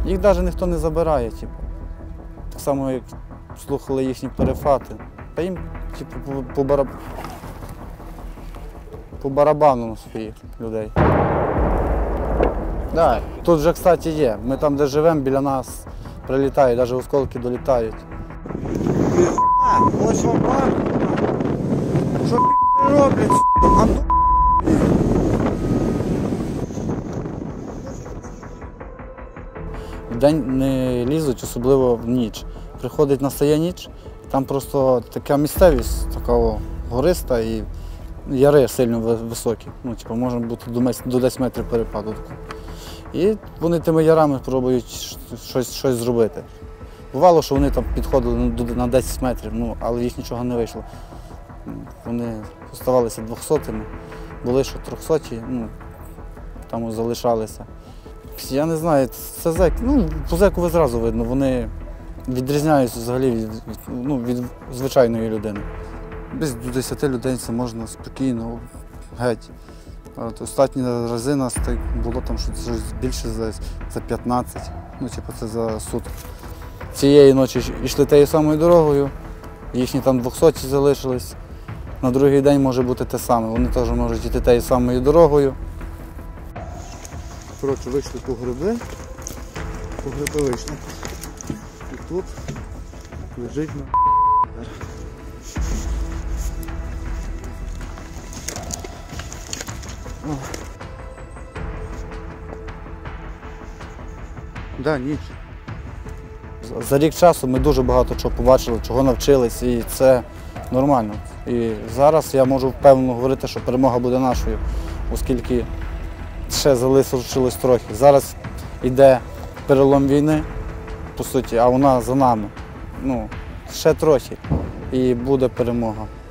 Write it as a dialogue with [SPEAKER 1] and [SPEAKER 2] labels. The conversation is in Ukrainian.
[SPEAKER 1] Їх навіть ніхто не забирає. Типу. Так само, як слухали їхні перефати. Та їм типу, по барабану на своїх людей. Да. Тут вже, кстати, є. Ми там, де живемо, біля нас прилітають, навіть осколки долітають.
[SPEAKER 2] Ось вам бачите, що роблять,
[SPEAKER 1] Вдень не лізуть, особливо в ніч. Приходить, настає ніч, там просто така місцевість, така гориста і яри сильно високі. Ну, типу, може бути до 10 метрів перепаду. І вони тими ярами пробують щось зробити. Бувало, що вони там підходили на 10 метрів, ну, але їх нічого не вийшло. Вони оставалися 200-ми, були що 300-ті, ну, там залишалися. Я не знаю, це зек, ну, по зеку зразу видно, вони відрізняються взагалі від звичайної людини. Десь до 10 людей це можна спокійно, геть. От останні рази нас так було там щось більше за 15, ну, типу, це за сутки. Цієї ночі йшли тією самою дорогою, їхні там 200 залишились. На другий день може бути те саме, вони теж можуть йти тією самою дорогою.
[SPEAKER 2] Коротше, вийшли по гриби вийшли. І тут лежить на Да, ніч.
[SPEAKER 1] За рік часу ми дуже багато чого побачили, чого навчились, і це нормально. І зараз я можу впевнено говорити, що перемога буде нашою, оскільки ще залишилось трохи. Зараз йде перелом війни, по суті, а вона за нами. Ну, ще трохи, і буде перемога.